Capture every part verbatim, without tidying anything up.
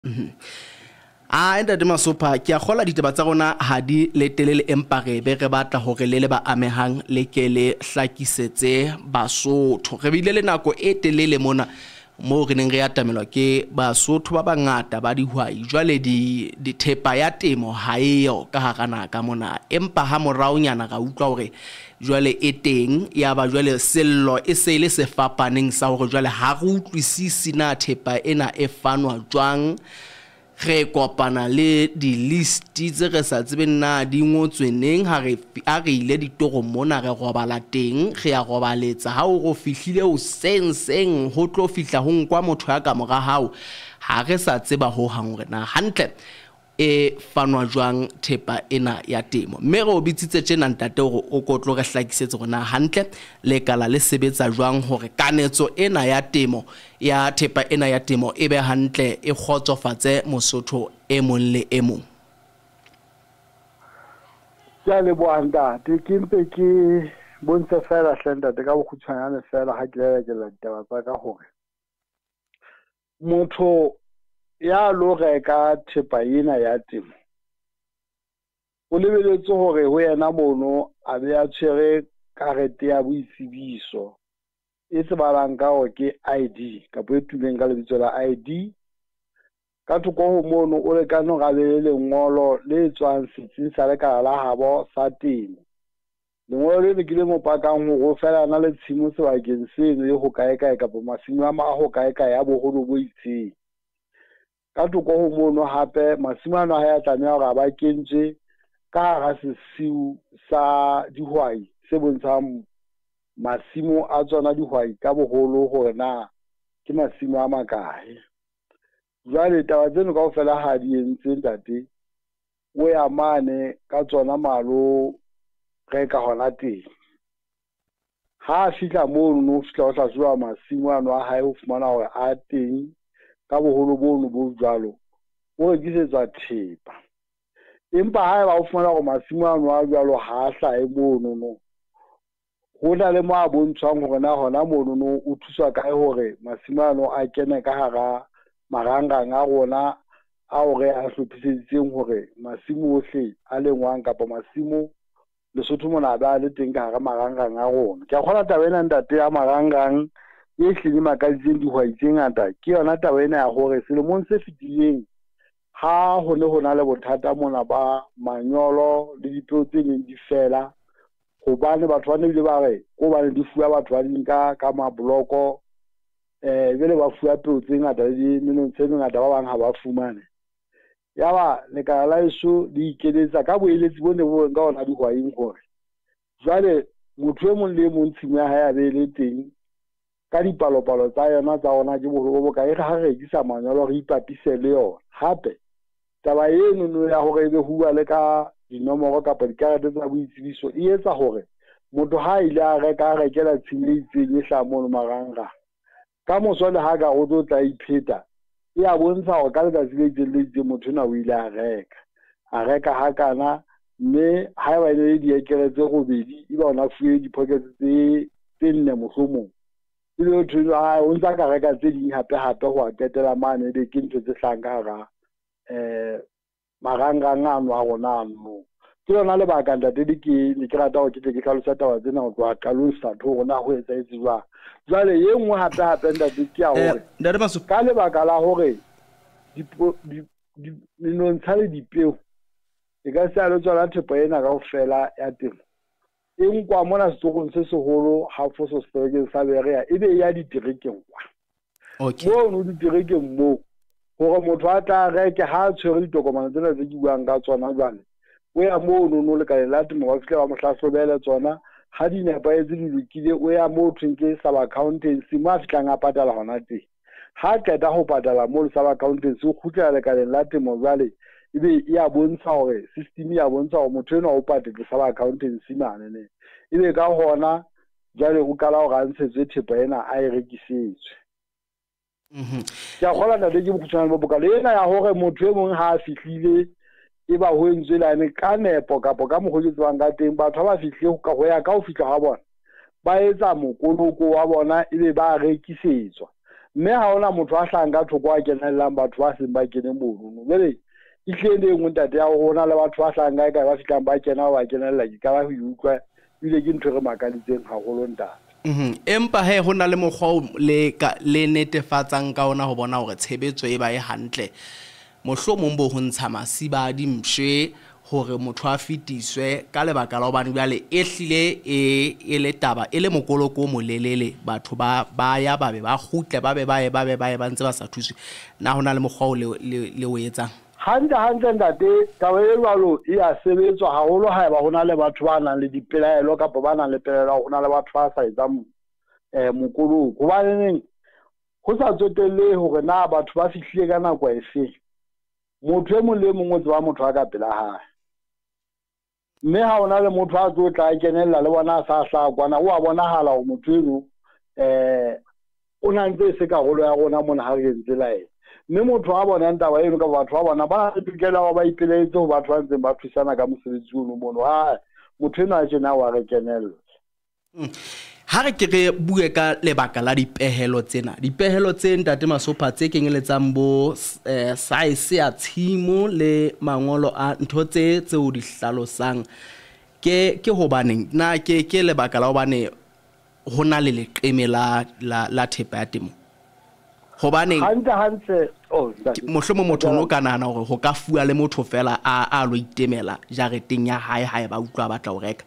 a ntate Masopha ke a gola ditaba tsa rona ha di letelele empa re be re batla hore le le ba amehang le ke le hlakisetse basotho re bile le nako e telele mona mo re neng re atamelwa ke basotho ba bangata ba dihwai jwale di dithepa ya temo ha eyo ka hara naka mona empa ha morao nyana ga utlwa hore jwale e teng ya ba jwale sello e se le se fapaneng sa hore jwale ha re utlwisisi na thepa ena e fanwa joang re kopana le di list tse re sa tsebeng na di ngotswe neng ha re a re ile ditoro mona re robala teng re a robaletsa ha o go fihlile o senseng ho tlo fihla ho nkwa motho ya ka mora hao ha re sa tseba ho hang hore na hantle e fanwa jwang thepa ena ya temo mme re o bitsitse tjena ntate hore o kotlo re hlakisetse rona hantle le kala le sebetsa jwang hore kanetso ena ya temo ya thepa ena ya temo e be hantle e khotsofatse mosotho e mong le e mong. Ya le boanda te ke mpe ke bontshe fela hlenda te ka bokgutshwanyane fela ha ke le ke la ditaba tsa ka hore motho ya lo reka thepa ena ya temo o lebeletse hore ho yena mono a be a tshwere karete ya boitsebiso e tsebalang ka hore ke I D kapo e tuleng ka lebitso la I D ka thoko ho mono o le ka no ga le lengolo le tswang setsing sa lekala la habo sa temo lengolo le ke le mo pakang ho go fela na le tshimo sebakeng seno e ho kae kae kapo masimo a ma ho kae kae ya boholo bo itseng ka thoko ho mono hape masimo ana ha ya tlameha hore ba kentse ka hara sesiu sa dihwai se bontshang masimo a tsona dihwai ka boholo hore na ke masimo a makae jwale taba tseno kaofela ha di entse ntate o ya mane ka tsona malo reka hona teng ha fihla mono no fihla o hlajwa masimo ano a hae ho fumana hore a teng ka boholo bono bo jwalo o rekisetswa thepa empa ha ba o fumana hore masimo ano a jwalo ha a hlahe mono no ho na le mo a bontshwang hore na hona mono no o thuswa kae hore masimo ano a kene ka hara marangrang a rona a hore a hlophisitseng hore masimo ohle a lengwang kapa masimo Lesotho mona ba le teng ka hara marangrang a rona ke a kgona taba ena ntate ya marangrang e hlile makaditseng dihwai tse ngata ke yona taba ena ya hore selemong se fetileng ha ho ne ho na le bothata mona ba manyolo le dipeo tse neng di fela hobane batho ba ne bile ba re ko ba ne di fuwa batho ba dinka ka mabloko eh bele ba fuwa peo tse ngata le menong tse ngata ba bang ha ba fumane ya ba le ka la iso di ikeletsa ka boeletsi bone bo nga ona dihwai hore jwale motho e mong le mong tshimo ya hae a be le teng ka dipalopalo tsa yona tsa ona ke boholo bo ka e ga re rekisa manyolo re ipapise le yona hape taba eno no ya hore be huwa le ka dinomoro kapa dikarete tsa boitsebiso e etsa hore motho ha ile a reka a rekela tshimo e itseng e hla mono marangrang ka mosole ha ka go tlo tla ipheta e a bontsha hore ka letsatsi le itseng le itseng motho na o ile a reka a reka hakana mme ha ba ile diekele tse robedi e ba ona fuwe dipocket tse tse nne mohlomong e le thwe a o ntsa ka reka tse ding hape hape ho atetela mane le ke ntse tse hlang ka ga eh marangrang ano a rona no ke yona le ba ka ntate di ke ne ke rata ho ke tle ke hlalosa taba tsena go tloha qalong ho rona ho etsa etsi jwa jwale ye nngwe hape hape ntate ke a hore ntate Masopha ka le baka la hore di di menontsha le dipeo e ka se a le tsona thepa ena kaofela ya temo e nkwa mona setsogong se seholo ha foso seterekeng sa berea e be ya diterekeng kwa okay mo no diterekeng mo hore motho a tla reke ha tshwere ditokomane tsena tse di buang ka tsona jwale o ya mo no no le ka la temo wa fihla wa mohlahlobele tsona ha di nepa e di lokile o ya mo thwenge sub accountancy mo a fihlang a patala hona teng ha qeta ho patala mo sub accountancy o khutlela le ka la temo jwale ebe ya bontsha hore system ya bontsha hore motho eno o patetse sub accountancy mane ne ebe ka hona jwale o kala ho rantshetswe thepa ena a e rekisetswe mhm ya khola na le ke bokutshwana bo boka le ena ya hore motho e mong ha a fihlile e ba ho entswe lane ka nepo kapo ka mogodi tswang ka teng batho ba fihle ka ho ya ka ho fihla ha bona ba etsa mokoloko wa bona ebe ba rekisetswa mme ha ona motho a hlanga thoko a kenellang batho ba seng ba kene mono jwale e hlele ngwe ntate ya hona le batho ba hlanga ka ba fitlang ba kena ba kenella ke ka ba ho utlwa ile ke ntho re makaditseng haholo ntate. Mhm. Empa he ho na le mokgwa le le netefatsang ka ona ho bona hore tshebetso e ba e hantle mohlomong bo ho ntsha masiba a dimshwe hore motho a fitiswe ka lebaka la hobane bjale e hlile e e le taba e le mokoloko molelele batho ba ba ya ba be ba khutle ba be ba e ba be ba e ba ntse ba sa thuswe na hona le mokgwa le le o etsang hantle hantle ntate taba e jwalo e a sebetswa haholo haeba hona le batho ba nang le dipelaelo kapa ba nang le pelaelo hona le batho ba sa etsang eh mokoloko hobaneng ho sa tsotelle hore na batho ba fihlile ka nako e fe motho e mong le mongwe o tseba motho a ka pela hae mme ha ona le motho a tlo tla kenella le bona sa hla kwana o a bonahala ho motho eno eh o na ntse se ka holo ya rona mona ha re ntse la ena mme motho a bona ntaba eno ka batho ba bona ba tokela ba ba ipeletse ho batho ba ntse ba thusana ka mosebetsi ono mono ha motho ena a tsena wa re kenella. Ha re ke re bue ka lebaka la dipehelo tsena dipehelo tse ntate Masopha tse kenyeletsang bo size ya tshimo le mangolo a ntho tse tse o di hlalosang ke ke hobaneng na ke ke lebaka la hobane hona le leqeme la la thepa ya temo hobaneng hantle hantle oh mohlomong motho no ka nahana hore ho ka fuwa le motho fela a a lo itemela jareteng ya hae hae ba utlwa batla ho reka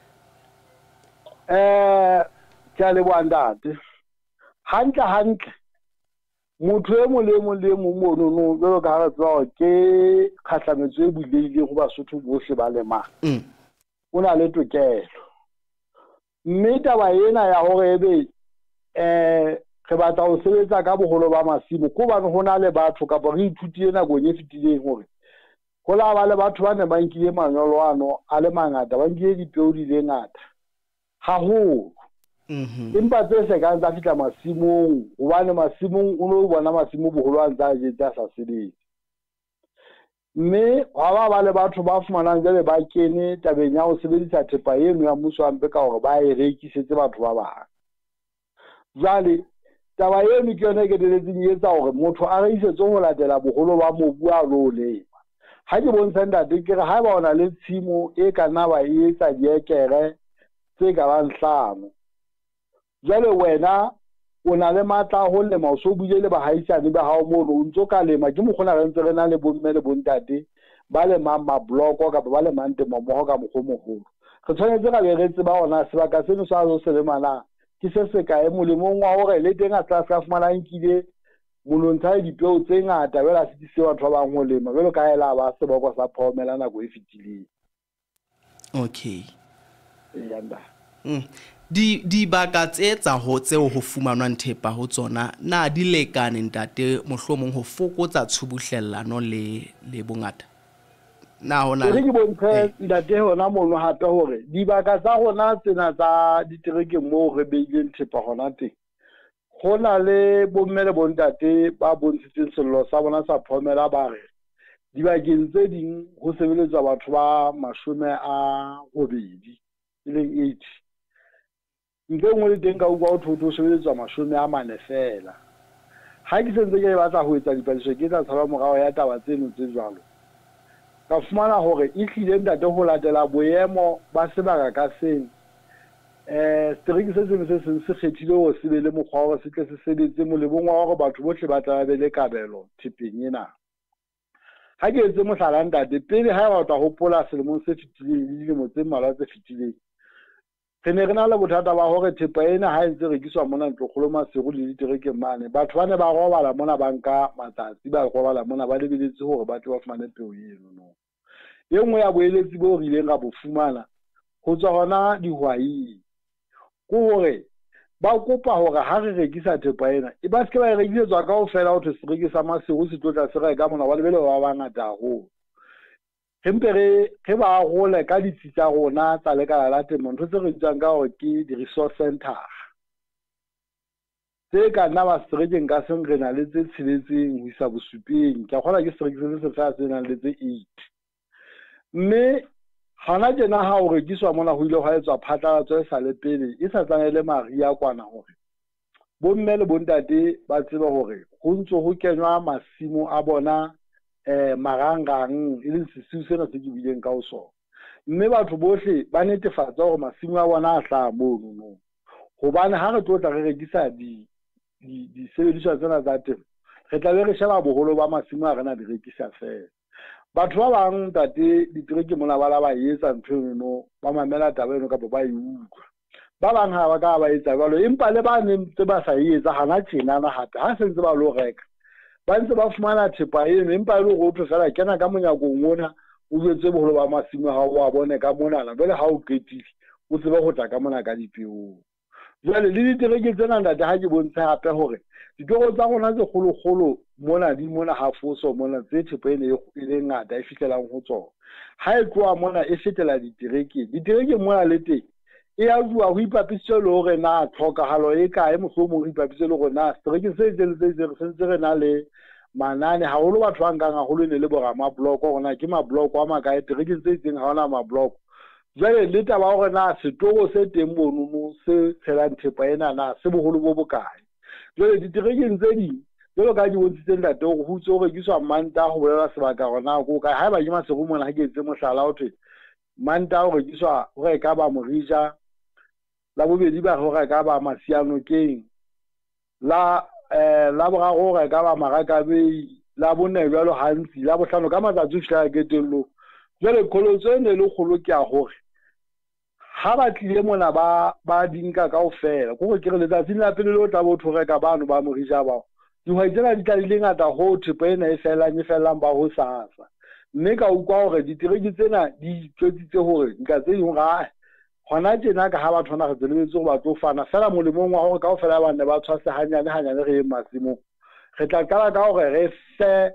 eh tja le bwandate hantle hantle motho e mo le mo le mo mono no jalo ka ha tswa ke khahlametso e buleile go basotho bohle ba lema o na le tokelo mme taba ena ya hore ebe eh re batla ho sebetsa ka boholo ba masimo ko bana hona le batho ka ba re ithutile nakong e fetileng hore go la ba le batho ba ne ba nkile manyolo ano a le mangata ba nkile dipeo di le ngata ha ho mhm empa tse se ka tsa fitla masimong hobane masimong o no bona masimo boholo a ntsa je tsa sa sebetsa mme ha ba ba le batho ba fumanang jale ba kene tabeng ya ho sebedisa thepa eno ya mmuso ampe ka hore ba e rekisetse batho ba bang jale taba eno ke yona ke diletseng etsa hore motho a reisetse ho latela boholo ba mobu a lo lema ha ke bontsha ntate ke re ha ba ona le tshimo e ka nna ba e etsa diekere tse ka bang hlano jale wena o na le matla ho lema o so buile le bahaisane ba hao mo o ntso ka lema ke mokgona re ntse re na le bomme le bontate ba le mama bloko ka ba le mante momoho ka mogomogolo re tshwanetse ga be re tseba ona sebaka seno sa zo se lemana ke se se ka e molemong wa hore le teng a tla ska fumana nkile monontsha dipeo tse ngata bela se tse batho ba bang ho lema belo ka ela ba se boko sa phomela nako e fitileng. Okay yanda mm di di baka tse tsa ho tseo ho fumanwang thepa ho tsona na di lekane ntate mohlomong ho fokotsa tshubuhlellano le le bongata na hona re ke bontshe ntate hona mono hape hore di baka tsa rona tsena tsa ditereke mo re beileng thepa hona teng hona le bomme le bontate ba bontshitseng sello sa bona sa phomela ba re di bakeng tse ding ho sebeletswa batho ba mashome a robedi le eighty ntle ngwe le teng ka utlwa ho thotho sebeletswa mashome a mane fela ha ke sentse ke batla ho etsa dipadiso ke tla tsaba morao ya taba tseno tse jwalo ka fumana hore e hlile ntate ho latela boemo ba sebaka ka seng eh strike se se se se kgethile ho se be le mokgwa hore se tle se sebetse molebong wa hore batho bohle ba tla be le kabelo thepeng ena ha ke etse mohlala ntate pele ha ba tla hopola selemong se fetileng le dilemo tse mmalwa tse fetileng re ne re na le bothata ba hore thepa ena ha ntse rekiswa mona ntlo kgolo masego le ditereke mane batho ba ne ba robala mona banka matsatsi ba robala mona ba lebeletse hore ba tle ba fumane peo eno no e nngwe ya boeletsi bo rileng ga bo fumana ho tswa hona dihwai ko hore ba kopa hore ha re rekisa thepa ena e ba se ba e rekisetswa kaofela ho se rekisa masego se tlotla se reka mona ba lebele ba bangata haholo empe re re ba gole ka ditsi tsa rona tsa lekala la temo ntho tse re tsang ka hore ke di-resource center tse ka nna ba serekeng ka seng re na le tse tsheletseng ho isa bosupeng ke kgona ke serekisetse se fa se nang le tse eight mme hana tjena ha o rekiswa mona ho ile ho etswa phatlalatso e sa le pele e sa tsanele maria kwana hore bomme le bontate ba tseba hore go ntse go kenwa masimo a bona eh marangrang e leng sesiu sena se ke bileng ka o sona. Mme batho bohle ba netefatsa hore masimo a bona a hlaha mono no. Hobane ha re tlotla re rekisa di di di sebediswa tsena tsa temo, re tla be re sheba boholo ba masimo a rena di rekisa fela. Batho ba bang tate ditereke mona ba la ba etsa ntho eno ba mamela taba eno kapa ba e utlwa. Ba bang ha ba ka ba etsa jalo empa le ba neng tse ba sa etsa hana tjena na hape ha se ntse ba lo reka ba ntse ba fumana thepa eno empa le go tlo fela kena ka monyakong mona o jetse boholo ba masimo ha o a bone ka mona na bele ha o ketile o tsebe go tla ka mona ka dipeo. Jwale le ditereke tsena ntate ha ke bontsha hape hore ditoro tsa rona tse kgolo-kgolo mona di mona hafoso mona tse thepa ene e le ngata e fihlelang ho tsona ha e tloa mona e fetela ditereke ditereke mona le teng e a bua ho ipapisitse le hore na tlhokahalo e kae mohlomong re ipapisitse le hore na setereke se itseng se itseng se ntse re na le manane haholo batho ba nkang haholo ne le boramabloko gona ke mabloko a makae tereke se itseng ha ona mabloko. Jwale le taba hore na setoro se teng monono se tshelang thepa ena na se boholo bo bokae. Jwale diterekeng tse ding jwalo ka di bontshitseng ntate hore ho tso rekiswa manta ho bolela sebaka gona go kae ha ba ke masego mona ha ke etse mohlala ho thwe manta ho rekiswa ho reka ba morija la bobedi ba ho reka ba masiano keng la eh la boraro ho reka ba marakabe la bone jwalo hantsi la bohlano ka matsatsi fihla ke tello. Jwale kholotso ene le kgolo ke a hore ha ba tlile mona ba ba dinka kaofela go ke re letsatsi la pele le tla bo thoreka bano ba morija ba dihwai tsena di tla di le ngata ho thepa ena e felang e felang ba ho sasa. Mme ka ukwa hore ditereke tsena di tshwetsitse hore nka tse ding ga hona tjena ka ha batho hona re tselebetse go ba tlo fana fela molemong wa hore kaofela ba ne ba tshwase hanyane hanyane re masimo re tla qala ka hore re se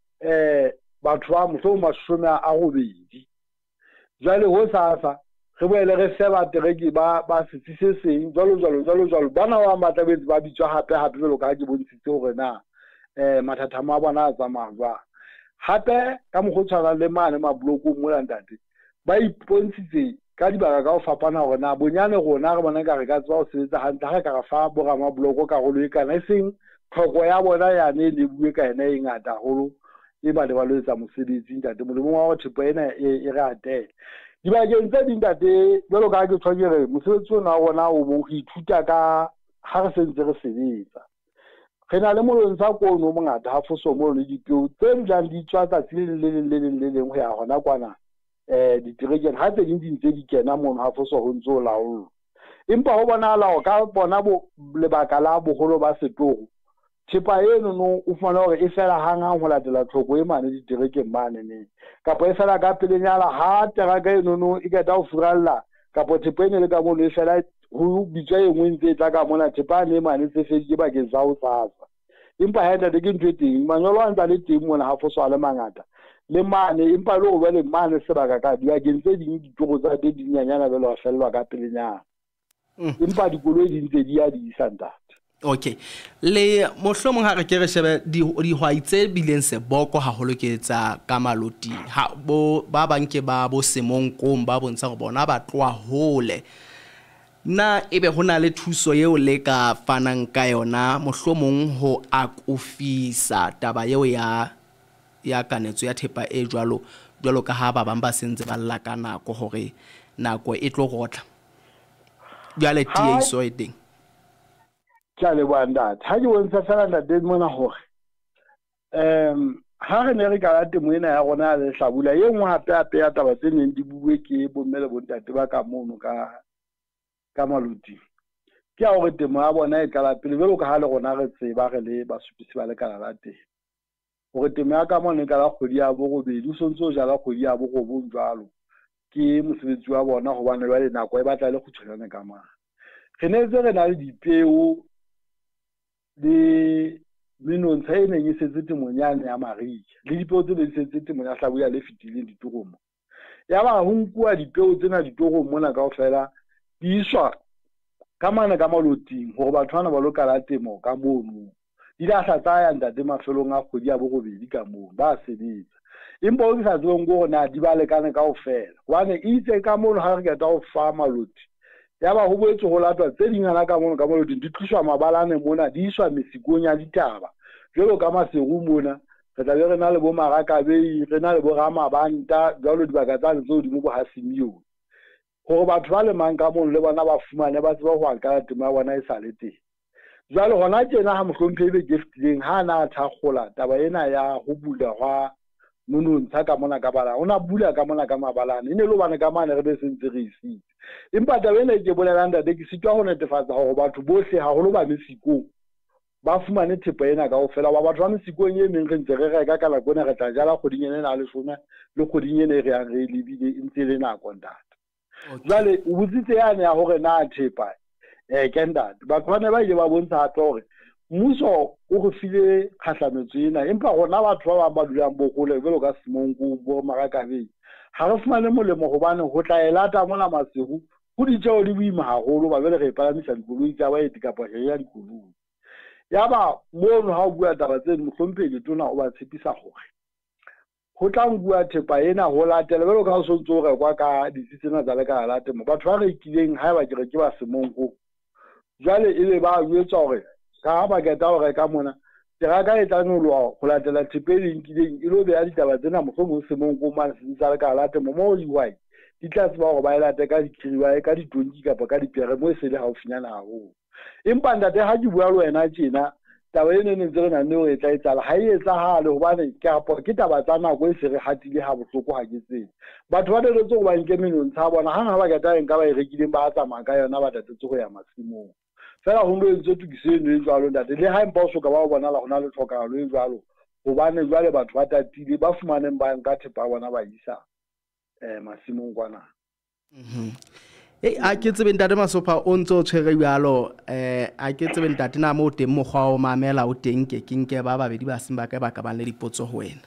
eh batho ba motho mashome a robedi. Jwale ho sasa re boele re se ba tereke ba ba setse seng jalo jalo jalo jalo bana ba matlabetse ba bitswa hape hape jalo ka ke bontshitse hore na eh mathata ma bona a tsamaya jwang hape ka mogotshwana le mane mabloko mo ntate ba ipontshitse ka dibaka ka o fapana hore na bonyane rona re bona ka re ka tswa o sebetsa hantle ha ka ra fa borama bloko ka go le kana e seng tlhoko ya bona ya ne le bue ka ena e ngata holo e ba le ba lo etsa mosebetsi ntate molemo wa go thepa ena e re atela dibakeng tse ding ntate jwalo ka ke tshwanyere mosebetsi ona wa rona o mo go ithuta ka ha re sentse re sebetsa re na le molong sa kono mongata ha foso mo le dipeo tse dijang di tswa tsa tsile le le le le le ho ya hona kwana eh ditereke ha tse ding di ntse di kena mono ha foso ho ntso laolo empa ho bona la o ka bona bo lebaka la boholo ba setoro thepa eno no o fana hore e fela hangang ho latela tlhoko e mane ditereke mane ne kapa e fela ka pelenyala ha teraka eno no e ka ta o furalla kapa thepa ene le ka mo le fela ho bitswa e ngwe ntse tla ka mona thepa ne mane tse fedile ba ke za o tsasa empa ha ntate ke ntwe teng manyolo a ntse le teng mona ha foso a le mangata le mane empa le go ba le mane sebaka ka dia ke ntse ding ditoro tsa te dinyanyana belo a fellwa ka pelenyana empa dikoloi di ntse di a di isanta. Okay le mohlomong ha re ke re shebe di dihwai tse bileng se boko haholo ke tsa ka maloti ha bo ba banke ba bo semonkong ba bontsha go bona ba tloa hole na ebe hona le thuso yeo le ka fanang ka yona mohlomong ho akofisa taba yeo ya ya kanetso ya thepa e jwalo jwalo ka ha ba bang ba sentse ba lla ka nako hore nako e tlo gotla jwale tie iso e teng tla le banda ha ke bontsha fela ntate mona hore em ha re ne re ka la temo ena ya rona le hlabula ye nngwe hape hape ya taba tse neng di bue ke bomme le bontate ba ka mono ka ka maloti ke a hore temo ya bona e kala pele belo ka ha le rona re tseba re le basupisi ba le kala la teng hore temo ya ka mona e kala kgwedi ya borobedi o sontse o jala kgwedi ya borobong jwalo ke mosebetsi wa bona hobane ba le nako e batla le kgutshwane ka mara re ne tse re na le dipeo le menontsha e neng e setse temonyane ya mariga le dipeo tse di setse temonya hlabuya le fitileng ditoromo ya ba ho nkua dipeo tsena ditoromo mona kaofela di iswa ka mana ka maloting hore batho bana ba lo kala temo ka mono di la hlatsaya ntate mafelong a kgwedi ya borobedi ka mono ba sebetsa empa o sa tsweng go na di ba lekane kaofela wane itse ka mono ha re ka ta o fa maloti ya ba ho boetse ho latwa tse dingana ka mono ka mono di tliswa mabalane mona di iswa mesikong ya ditaba jwalo ka maseru mona re tla be re na le bo marakabei re na le bo ramabanta jwalo dibaka tsa tseo di mo bo hasimio gore batho ba le mang ka mono le bona ba fumane ba tseba ho akala temo ya bona e sa le teng jwale gona tjena ha mohlomphehi be giftileng ha na thakgola taba ena ya ho bula hwa monontsha ka mona ka bala ona bula ka mona ka mabalane ene lo bana ka mane re be sentse re isitse empa taba ena ke bolelang ntate ke sitwa ho netefatsa hore batho bohle haholo ba mesikong ba fumane thepa ena kaofela ba batho ba mesikong e meng re ntse re reka ka nako ena re tla jala kgoding ena le leshome le kgoding ena e re yang re lebile e ntse le nako ntate jwale o butsitse yane ya hore na thepa eh ke ntate batho ba ne ba ile ba bontsha hape hore mmuso o go file kgahlametso ena empa gona batho ba ba dulang bogole belo ka Semonko bo Marakabeng ha re fumane molemo hobane ho tla elata mona maseru ho ditjeo di boima haholo ba bele re palamisa dikoloi tsa baeti kapa ya dikoloi yaba mono ha o bua taba tse mohlomphehi tona o ba tshepisa hore ho tla ngua thepa ena ho latela belo ka so ntso re kwa ka disitsena tsa le ka late mo batho ba re kileng ha ba ke re ke ba Semonko jwale ile ba uetsa hore ka ba ke ta hore ka mona teraka e tla nolwa go latela thepeleng kileng ile be ya ditaba tsena mohlomong Semonko man tsa le ka late mo mo dihwai di tla tseba hore ba e late ka dikiriwa ka ditonki kapa ka dipere mo se le haufinyana haholo empa ntate ha ke bua le wena tjena taba ene ne ntse re na neo e tla etsala ha e etsahale hobane ke apo ke taba tsa nako e se re hatile ha bohloko ha ke tsene batho ba detse go ba nke menontsha bona hang ha ba ke ta nka ba e rekileng ba tsamaya ka yona ba tatetse go ya masimong fela ho ndo ntse tukiseno e jwalo ntate le ha empa o soka ba bona la gona le tlhokagalo e jwalo hobane jwale batho ba tatile ba fumaneng ba nka thepa bona ba isa eh masimong kwana mhm e a ke tsebe ntate Masopha o ntse o tshwere jalo eh a ke tsebe ntate na mo teng mogwa o mamela o teng ke kinke ba babedi ba simba ka ba ka ba le dipotso ho wena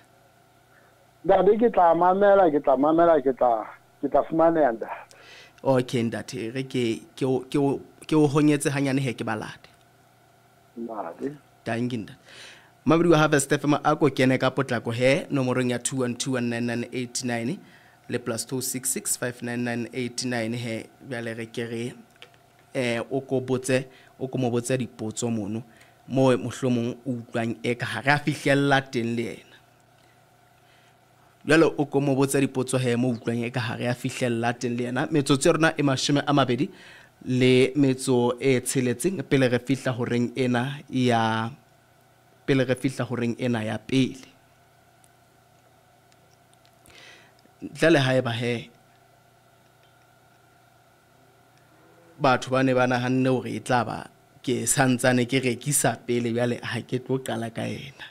ntate ke tla mamela ke tla mamela ke tla ke tla fumana nda okay ntate re ke ke ke ke o honyetse hanyane he ke balade ntate tanginda mabudi wa harvest F M a go kene ka potlako he nomorong ya two one two one nine nine eight nine le plus two six six five nine nine eight nine he bjale re kere eh o ko botse o ko mo botse dipotso mono mo mohlomong o utlwang e ka ha ra fihlella teng le yena bjale o ko mo botse dipotso he mo utlwang e ka ha ra fihlella teng le yena metsotso rona e mashome a mabedi le metso e tsheletseng pele re fihla ho reng ena ya pele re fihla ho reng ena ya pele dlale hae ba he batho ba ne ba nahanne hore e tla ba ke santsane ke rekisa pele bjale ha ke tlo qala ka ena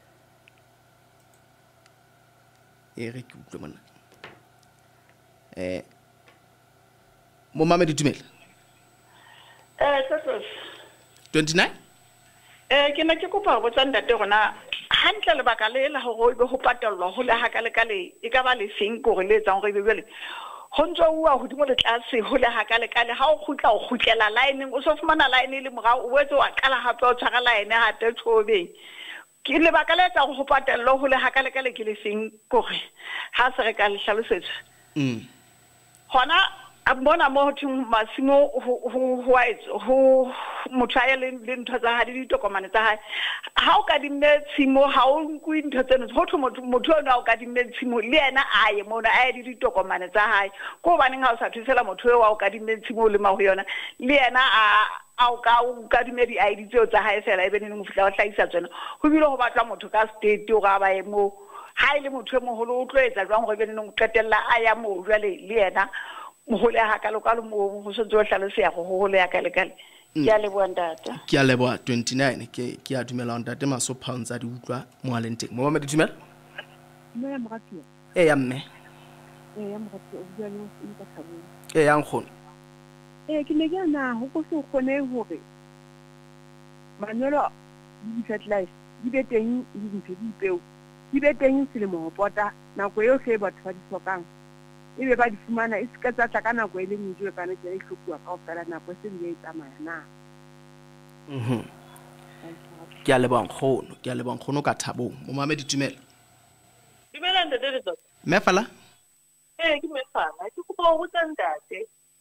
e re ke utlwe mona eh mo mama ditumela eh tsoso twenty-nine eh ke na ke kopa go tsanda te gona hantle le baka le la go go go patellwa ho le hakale kale e ka ba le feng go re le tsang go bebele ho ntso wa ho dimo le tlase ho le hakale kale ha o khutla o khutlela line o so fumana line le moga o wetse wa kala hape o tshwara line ha te tshobeng ke le baka le tsang go patellwa ho le hakale kale ke le feng go re ha se re ka le hlalosetsa mm hona a bona mo thung masimo ho ho ho motshaya le le ntho tsa ha di ditokomane tsa hae ha o ka dinne tsimo ha o nkwi ntho tseno ho thwe motho motho ona o ka dinne tsimo le yena a ye mona a di ditokomane tsa hae ko ba neng ha o sa thusela motho wa o ka dinne tsimo le ma ho yona le yena a a o ka o ka dinne di I D tseo tsa hae fela e be neng mo fihla o hlakisa tsena ho bile ho batla motho ka state o ga ba e mo ha ile motho mo holo o tlo etsa jwang go be neng o qetella a ya mo jwale le yena mo hole ha ka lokalo mo ho se tso hlalose ya go hole ya ka le kale ke a leboa ntate ke a leboa twenty-nine ke ke a dumela ntate Masopha ntsa di utlwa mo aleng teng mo mama di dumela mme ya moratio e ya mme e ya moratio o bua le o ka tsabo e ya nkgono e ke ne ke na ho go se khone hore manolo di satellite di be teng di ntse di peo di be teng se le mo pota na go yo se batho ba di tsokang e be ba di fumana e ska tsa ka nako e le ntse ka ne ke hlokwa ka ofela nako se le e tsamaya na mhm ke a leboa nkgono ke a leboa nkgono ka thabong mo mama di dumela dumela ntate le tsotsi me fala eh ke me fala ke kopa go tsa ntate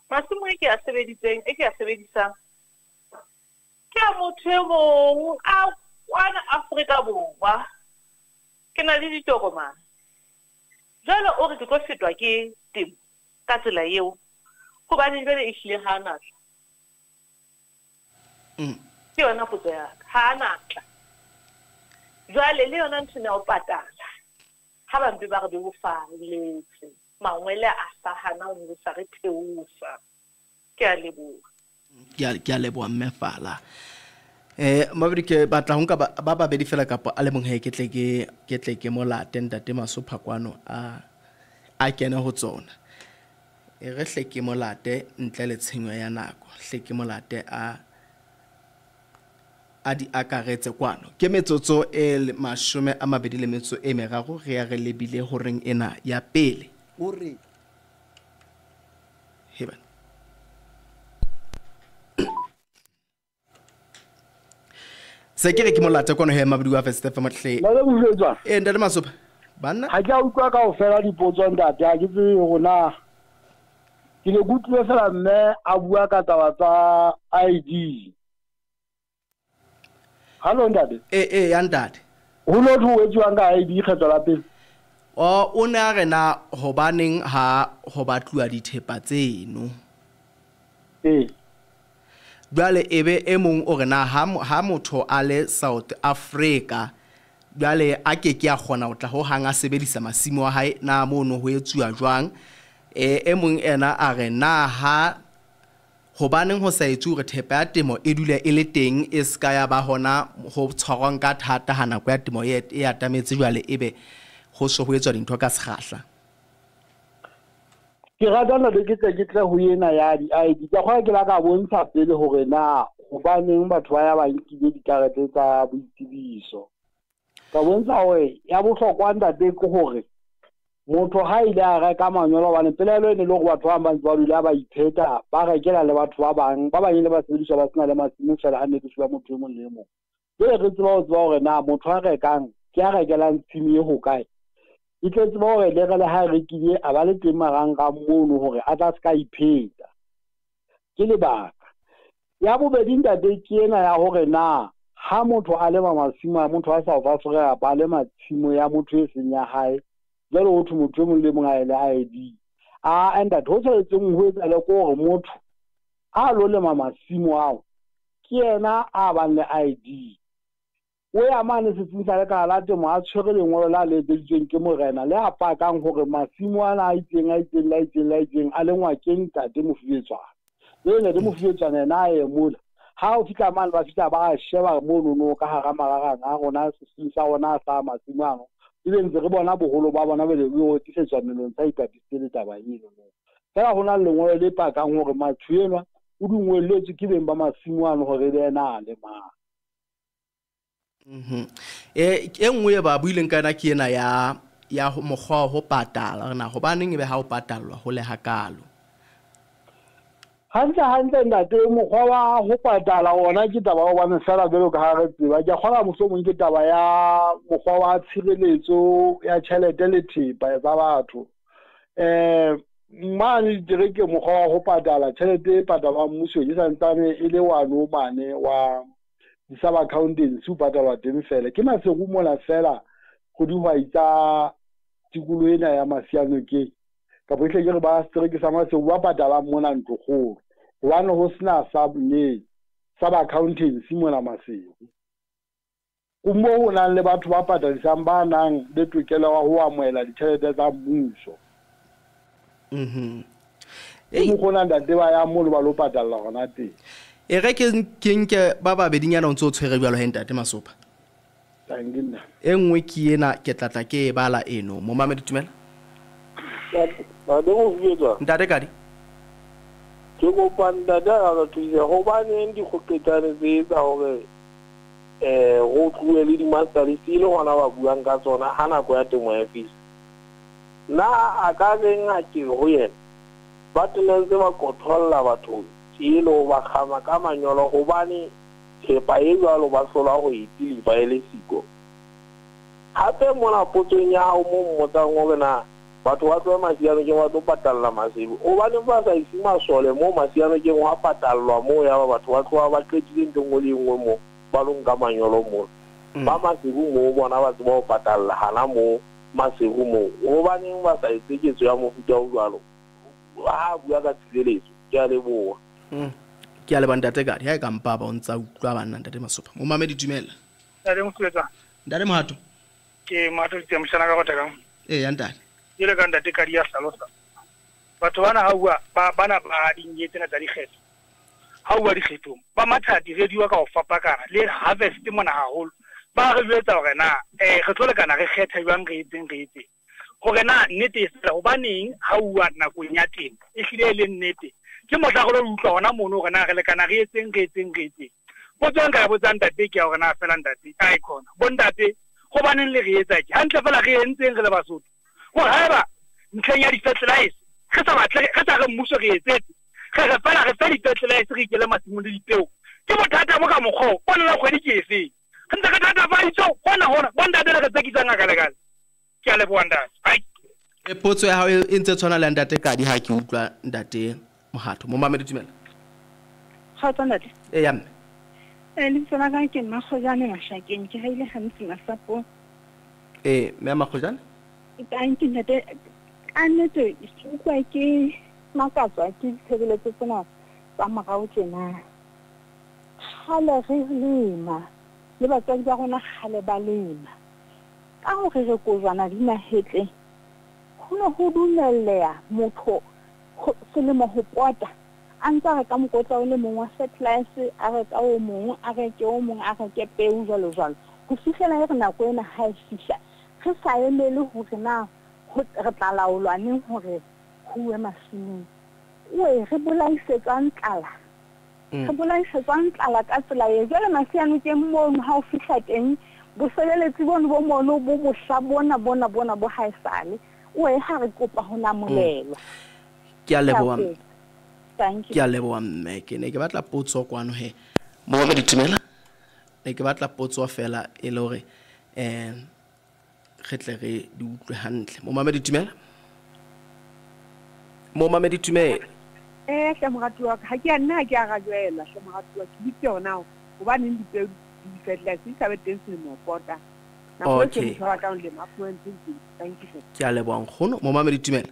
masimo e ke a sebeditseng e ke a sebedisang ke a motho e mong a kwana Afrika Borwa ke na le ditokomane jalo o re ke tlo fetwa ke temo ka tsela eo hobane jwale e hlile ha natla mm ke yona potso ya ha natla jwale le yona ntse o patala ha ba mbe ba re bo faletse mangwele a sa hana o sa re theosa ke a leboha ke a leboha mmefala eh mabedi ke batla ho nka ba ba bedi fela kapo a le mong he ke tle ke ke tle ke molate ntate Masopha kwano a a kena ho tsona e re hle ke molate ntle le tshenyo ya nako hle ke molate a a di akaretse kwano ke metsotso e mashome a mabedi le metso e meraro re ya re lebile ho reng ena ya pele o re heba se ke re ke molate kwano he mabedi wa feste fa matle la le bujetswa e ntate Masopha banna ha ke a utlwa ka ofela dipotso ntate ha ke tsebe rona ke le gutlwe fela mme a bua ka taba tsa I D. Hallo ntate e e ya ntate ho lo thu etsuwang ka I D kgetho la pele o o ne a rena hobaneng ha ho batluwa dithepa tseno eh jwale ebe e mong o rena ha ha motho a le South Africa jwale a ke ke a kgona ho tla ho hanga sebedisa masimo wa hae na mono ho etsuwa jwang e e mong ena a re na ha hobaneng ho sa etsu re thepa ya temo e dule e le teng e ska ya ba hona ho tshwarwang ka thata hana kwa temo e e atametse jwale ebe ho so ho etswa dintho ka sekgahla ke rata na ke tle ke tle ho yena ya di I D ka khwa ke la ka bontsha pele hore na hobaneng batho ba ya ba nkile dikarete tsa boitsebiso ka bontsha hore ya bohlokwa ntate ke hore motho ha ile a reka manyolo bane pelelo ene le go batho ba bantsi ba dula ba itheta ba rekela le batho ba bang ba bang le ba sebediswa ba sena le masimo fela ha ne ke tswa motho mo le mo le re tswa ho tswa hore na motho a rekang ke a rekelang tshimi e ho kae e tletse ba hore le gele ha rekile a ba le teng marang ka mono hore a tla ska ipheta ke le baka ya bobedi ntate ke ena ya hore na ha motho a le masimo motho a South Africa ba le matsimo ya motho e seng ya hae jalo ho thu motho mo le mo ga ile I D a enda thoso tseng ho etsa le ko gore motho a lo le masimo ao ke ena a ba le I D o ya mane se tsintsa le ka la temo a tshwere lengolo la le deditsweng ke morena le a pakang hore masimo ana a itseng a itseng la itseng la itseng a lengwa ke ntate Mofubetswa le ne de Mofubetswa na e mola ha o fitla mane ba fitla ba sheba mo no ka hara mararang a rona se sa ona sa masimo ano ile ntse re bona boholo ba bona be le go tisetswa melong tsa ipatise le taba eno no fela hona le ngwe le pakang hore mathuenwa o dingweletse ke beng ba masimo ano hore le ena le ma mhm e e nngwe ba buileng kana ke ena ya ya mokgwa ho patala rena hobaneng ebe ha o patalwa ho le hakalo hantle hantle ntate mokgwa wa ho patala ona ke taba o bana sala belo ka ha re tseba ke kgola mohlomong ke taba ya mokgwa wa tshireletso ya tjhelete le thepa tsa batho eh mane direke mokgwa wa ho patala tjhelete e patalwa mmuso e santsane e le wa no mane wa di sub accountants u patalwa teng fela ke masego mola fela go di wa itsa tikolo ena ya masiano ke ka bohle ke re ba strike sa masego ba patala mona ntlo go one ho sna sub ne sub accountants mona masego o mo hona le batho ba patadisang ba nang le tokelo wa ho amoela ditjhelete tsa mmuso mhm e mo gona ntate ba ya mo lo ba lo patala gona teng e re ke ke ba ba bedinyana o ntse o tshwere bjalo he ntate Masopha tangina e nngwe ke ena ke tlatla ke bala eno mo mama ditumela ba do go fetsa ntate kadi ke go panda da ga tshise go bane ndi go ketane tse tsa hore eh go tluwe le di master le le gona ba buang ka tsona hana go ya temo ya fisa na a ka benga ke go yena ba tlenze ba kotrolla batho tsilo ba khama ka manyolo go bane thepa e jalo ba sola go itili ba ele siko hape mona potsong ya o mo motang go na batho ba tloa masiano ke ba tlo patalla masebo o ba ne ba sa isi masole mo masiano ke wa patallwa mo ya batho ba tloa ba qetile nngwe le nngwe mo ba lo nka manyolo mo ba masebo mo bona ba tloa patalla hana mo masebo mo o ba ne ba sa itseketso ya mo futa o jwalo ha bua ka tsileletso ke a leboa ke a le bantate ka ya ka mpa ba ontsa utlwa bana ntate Masopha mo mame ditumela ntate Mosebetsa ntate Mohato ke mato tse mshana ka gotaka eh ya ntate ile ka ntate ka dia salosa batho bana ha bua ba bana ba dinge tsena tsa dikgetho ha bua dikgetho ba matha di radio ka o fapakana le harvest mona haholo ba re jwetsa hore na eh re tlo le kana re kgetha jwang re itseng re itseng hore na nnete e sela hobaneng ha bua nakong ya teng e hlile le nnete ke motla go lo utlwa ona mono hore na re le kana re itseng re itseng re itseng botsa nka botsa ntate ke hore na fela ntate icon bo ntate hobaneng le re etsa ke hantle fela re entseng re le basotho go haeba ntleng ya di-fertilizer re sa batle re sa re mmuso re etsetse re re fela re fa di-fertilizer re ikele masimong le dipeo ke bothata bo ka mokgwa o nna kgwedi ke efeng re ntse re thatafaitso hona hona bo ntate le re tsekisang a kale-kale ke a leboha ntate e potso ya hao e ntse tshwana le ntate ka di ha ke utlwa ntate Mohato mo mame ditumela ga tsa ntate e ya mme e le tsona ka ke nna khojane mashakeng ke haile hantsi masapo e me makhojana Thank you, Nate. Annete, kwa ke makatswa ke tshebeletso tsena tsa morao tjena. Hale re lema, le batswadi ba rona hale ba lema. Ka hore re ko jwana di mahetle. Ho no ho dumellea motho selemo ho pota. Antsa re ka mokotla o le mong wa fertilizer, a re ka o mong, a re ke o mong, a re ke peo jalo jalo. Ho fihlela re nako ena ha e fihla. Re sa emele hore na re tla laolwaneng hore huwe masimong we re bolaisetsang tlala re bolaisetsang tlala ka tsela e jwale masiano ke mono ha o fihla teng bo sebeletsi bono bo mono bo bosha bona bona bona bo haesale we ha re kopa hona molelwa ke a leboa thank you ke a leboa mme ke ne ke batla potso kwano he mo me ditumela ne ke batla potso fela e le hore eh kgetle re di utlwe hantle mo mame ditumela mo mame ditumela eh hle moratu wa ha ke nna ke a ga jwela hle moratu wa ke ditse ona go ba neng di di fetla se sa beteng se mo pota na go se mo tshwara ka le mapuen tse thank you ke a leboang khono mo mame ditumela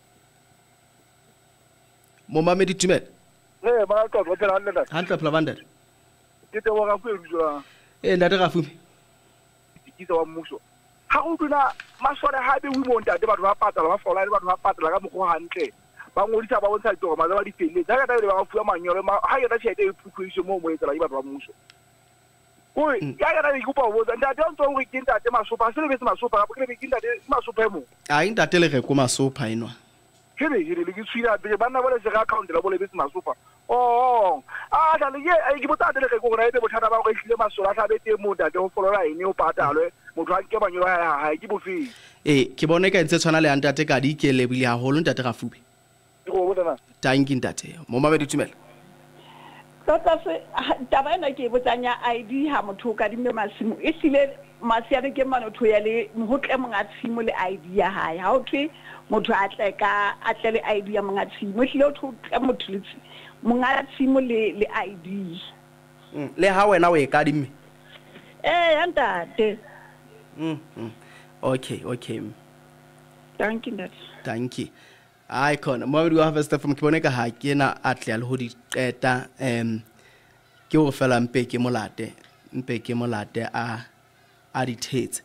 mo mame ditumela eh ba ka go tsela nna hantle phela bandar ke te wa ga go jwa eh ndate ga fumi ke tse wa mmuso ha go dula masole ha be wi monta de batho ba patala ba fola le batho ba patala ka mogho hantle ba ngodisa ba bontsha ditoro ma ba di felle ja ka ta le ba fuwa manyolo ha ya ta tshete e phukhuiso mo mo etela ba batho ba mmuso oi ya ya ta ikupa bo ntate a ntse o re ke ntate Masopha se le be se Masopha ga ke be ke ntate Masopha mo a ntate le re ko Masopha eno ke le ke le ke tswila be ba nna ba le se account la bo le be se Masopha oh ah da le ye a ke botata le ke go ra ebe bothata ba go ehlile masola tla be te mo ntate o folola ene o patalwe motho a ke banyolo ha ha ke bofe eh ke bone ka ntse tshwana le ntate ka di ke lebile ha holo ntate ga fubi ke go botana thank you ntate mo mame ditumela tota se taba ena ke botsanya I D ha motho ka dimme masimo e sile masiane ke manotho ya le mohotle monga tshimo le I D ya hae ha o thwe motho a tle ka a tle le I D ya monga tshimo hlile o thwe motho le monga tshimo le le I D le ha wena o e ka dimme eh ntate mm okay okay thank you ntate thank you icon mo we have stuff from kibone ka ha ke na atle le ho di qeta em ke o fela mpe ke molate mpe ke molate a a di thetse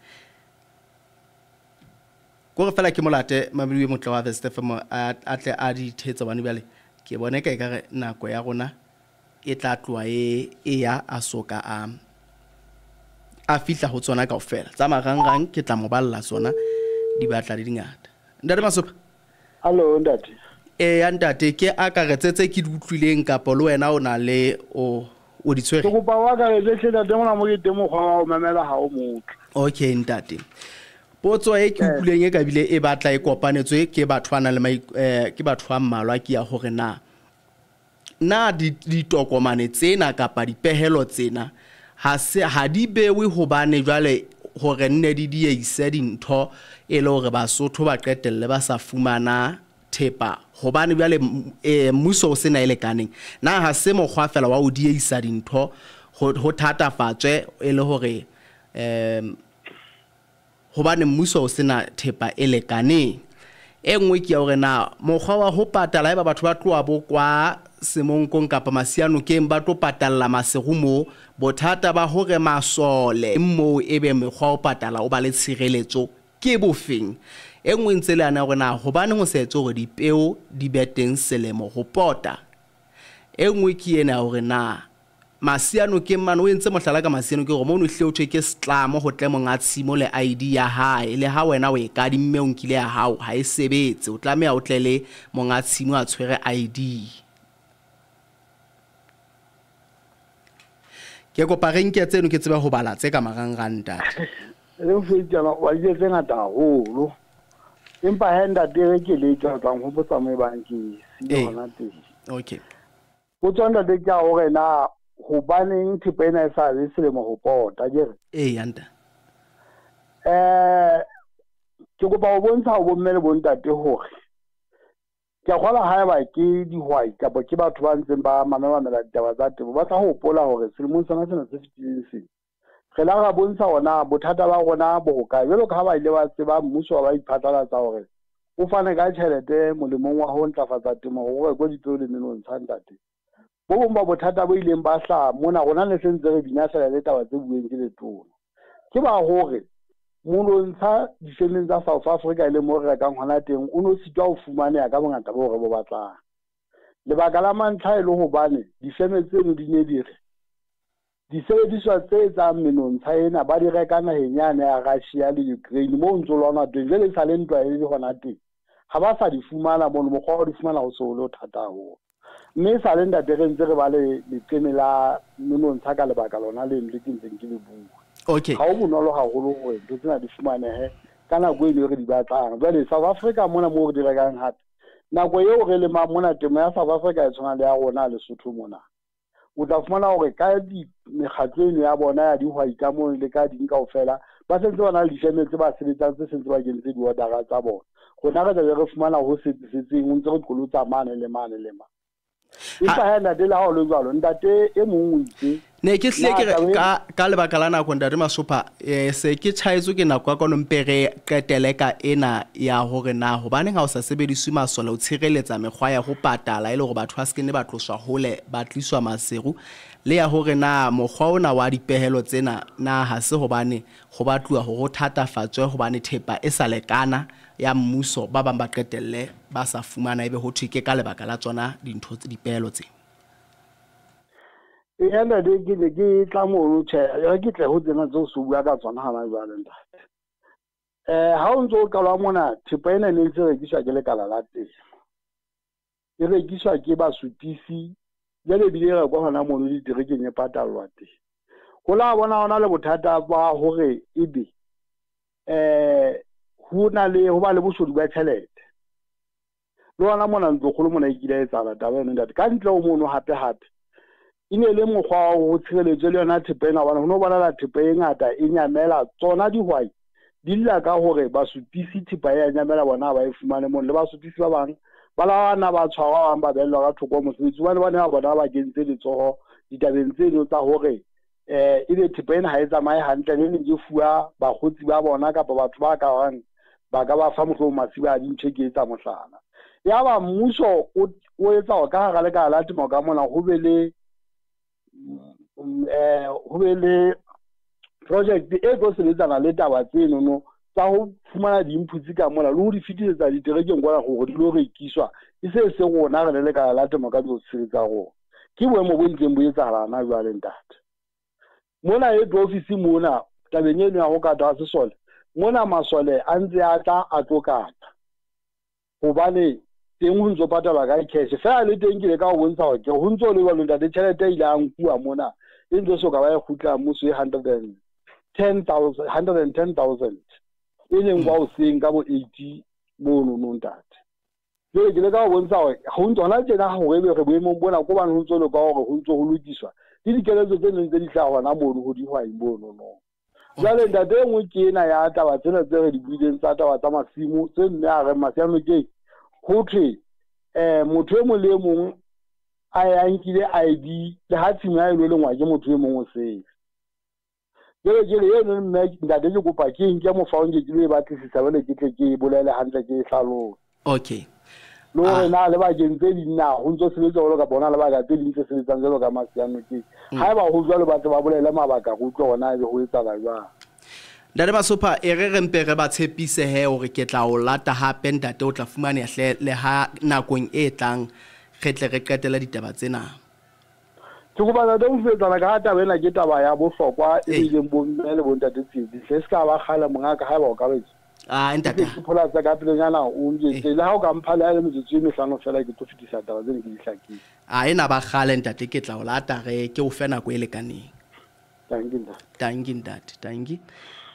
go fela ke molate mabili motlo wa stuff from atle a di thetse bana bale ke bone ka ka nako ya rona e tla tloa e e ya asoka a a fitla ho tsona kaofela tsa marangrang ke tla mo balla tsona di batla di dingata ntate Masopha hallo ntate eh ya ntate ke a ka retsetse ke di utlwileng ka polo wena o na le o o di tshwere go ba wa ka retsetse ntate mona mo ke temo ga o mamela ha o motho okay ntate potso e ke utlwileng e ka bile e batla e kopanetswe ke batho bana le ke batho ba mmalwa ke ya hore na na di ditokomane tsena kapa dipehelo tsena ha se ha di bewe hobane jwale hore nne di diehise dintho e le hore Basotho ba qetelle ba sa fumana thepa hobane bjale mmuso o sena e lekaneng na ha se mokgwa fela wa o diehisa dintho ho thatafatswe e le hore em hobane mmuso o sena thepa e lekaneng e nngwe ke ya hore na mokgwa wa ho patala eba batho ba tloa bo kwa semonkong kapa masiano ke ba tlo patalla maserumo bothata ba hore masole mo ebe mekgwa o patala o ba le tshireletso ke bofeng e nngwe ntse le ana hore na hobane ho setse hore dipeo di beteng selemo ho pota e nngwe ke ena hore na masiano ke mano o entse mohlala ka masiano ke gore mo no hle o theke stlamo ho tle monga tshimo le I D ya hae le ha wena o e ka di mme o nkile ya hao ha e sebetse o tlameha o tle le monga tshimo a tshwere I D ke kopa re nke tseno ke tsebe ho bala tse ka marangrang ntate le ho fetela wa di tse ngata haholo empa henda dire ke le tla tlang ho botsa mo banki si hona teng okay go tsonda de ka hore na hobaneng thepa ena e sa le selemo ho pota jere eh yanta eh ke go ba o bontsha go mmele bontate hore ke gola ha ba ke dihwai kapa ke batho ba ntseng ba mamela ditaba tsa temo ba tla hopola hore selemong sona sena se fitileng se re la ga bontsha ona bothata ba rona bo ka jelo ka ba ile ba tseba mmuso wa ba iphatlalatsa hore o fane ka tšhelete molemong wa ho ntlafatsa temo hore go dipeo le menong tsa ntate bo bomba bothata bo ileng ba hla mona gona le sentse re binasela le taba tse bueng ke letona ke ba hore monontsha difemeng tsa South Africa ile mo re ka ngwana teng o no sitwa o fumane ya ka bongata bo re bo batlang le ba ka la mantlha ile ho bane difeme tseno di ne dire di sebediswa tse tsa menontsha ena ba di reka naheng yana ya Russia le Ukraine mo ntse lona teng le sa le ntwa e le gona teng ha ba sa di fumana mo mo go di fumana go solo thata ho mme sa le nda re ntse re ba le letseme la menontsha ka le baka lona le le kintseng ke le bua okay ha o bonolo ha holo hore ntse tsena di fumanehe kana go ile re di batlang jwale South Africa mona mo re di rekang hape nako eo re le ma mona temo ya South Africa e tshwana le ya rona le Lesotho mona o tla fumana hore ka di mekgatlong ya bona ya dihwai ka mo le ka ding kaofela ba sentse bana le difeme tse ba sebetsang tse sentse ba kentse di order tsa bona gona re tla re fumana ho setseng o ntse re tkolotsa mane le mane le mane ipa hena de la ho lo jwalo ntate e mongwe itse ne ke hle ke ka ka le baka la nako ntate Masopha eh se ke tshaizo ke nako ka no mpere qetele ka ena ya hore na hobane ga o sa sebediswe masole o tshireletsa mekgwa ya go patala ile go batho ba skene ba tloswa hole ba tliswa maseru le ya hore na mokgwa ona wa dipehelo tsena na ha se hobane go batluwa go go thatafatswe hobane thepa e sa lekana ya mmuso ba bang ba qetelle ba sa fumana ebe ho thike ka lebaka la tsona dintho tse dipehelo tse e yana de ke le ke tla mo o tse ya ke tle ho tsena tso su bua ka tsona hana jwale ntate eh ha o ntso ka lwa mona thepa ena ne ntse re kiswa ke le kala la teng e re kiswa ke ba supisi jale bile re go hona mo le direkeng e patalwa teng go la bona ona le bothata ba hore ebe eh ho na le ho ba le bosodi ba tšhelete lo ona mona ntlo kholo mona ikile e tsala taba ene ntate ka ntle o mono hape hape ine le mokgwa o tshireletso le yona thepa ena bona ho no bona la thepa e ngata e nyamela tsona dihwai di lla ka hore ba supisi thepa ya nyamela bona ba e fumane mo le ba supisi ba bang ba la na ba tshwarwa ba bellwa ka thoko mo sebetsi ba le bona ba bona ba kentse letsoho ditabeng tseno tsa hore eh ile thepa ena ha e tsamaye hantle le ne fuwa ba khotsi ba bona ka batho ba ka rang ba ka ba fa motho masiba a dintse ke etsa mohlala ya ba mmuso o etsa ka ga le ka la temo ka mona go be le eh ho be le project e go sebetsana le taba tseno no tsa ho fumana di inputs ka mona le ho di fitisetsa diterekeng gona go di lo rekiswa e se se gona re le ka la temo ka go sebetsa go ke boemo bo ntseng bo etsa rana jwale ntate mona e do office mona tabeng eno ya go ka da se sole mona masole a ntse a tla a tlokata hobane teng ho ntso patala ka cash fa le teng ke le ka go bontsha hore ke ho ntso le ba lonta de tšhelete ile a nkua mona e ntse so ka ba e khutla mo se one hundred ten thousand one hundred ten thousand e leng wa o seng ka bo eighty mo no no ntate le ke le ka go bontsha hore ho ntso na tsena go re re boemo bona go ba no ntso le ka gore ho ntso go lokiswa di dikeletso tse neng tse di tla gona mo go di hwa imbono no jwale ntate e nngwe ke ena ya taba tsena tse re di buileng tsa taba tsa masimo tse nne a re masiano ke ho thwe um motho e mong le e mong a yankile I D le ha tshimo ya ilo lengwa ke motho e mong o sefe jwale ke re eno nna ntate ke kopa ke nke mofaong ke le batlisisa bale ke tle ke bolele hantle ke hlalosa okay lo re na le ba kentse dinna ho ntse sebetsa ho ka bona le ba ka tse dintse sebetsang jalo ka masiano ke ha ba ho jwalo ba tse ba bolele mabaka go tlo gona e ho etsa la jwang Ntate Masopha e re re mpe re ba tshepise he hore ke tla o lata hape ntate o tla fumana hle le ha nakong e tlang re tle re qetela ditaba tsena ke go ba da o fetsa ka taba ena ke taba ya bohlokwa e leng bo mme le bo ntate tshedi se ska ba khala monga ka ha ba o ka betsa ah ntate ke phola tsa ka pelenyana o ntse le ha o ka mphala le motse me hlano fela ke to fitisa taba tsene ke di hlakisa a ena ba khale ntate ke tla o lata re ke o fe nako e lekaneng tangi ntate tangi ntate tangi